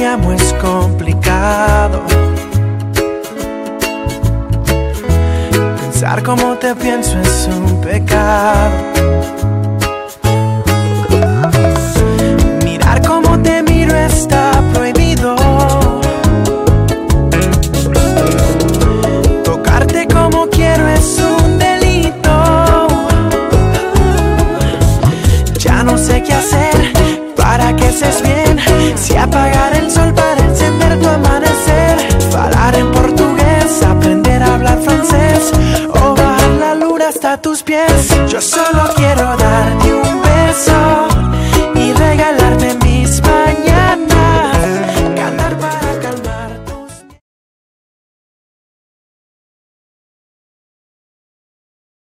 te amo es complicado. Pensar como te pienso es un pecado. Mirar como te miro está prohibido. Tocarte como quiero es un delito. Ya no sé qué hacer para que estés bien. Si apagar